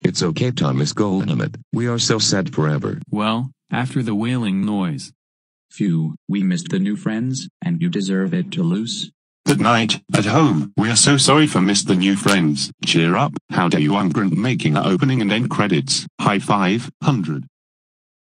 It's okay, Thomas Goldnut. We are so sad forever. Well, after the wailing noise. Phew, we missed the new friends, and you deserve it to lose. Good night, at home. We are so sorry for missed the new friends. Cheer up. How dare you, Ungrant, making our opening and end credits. High 500.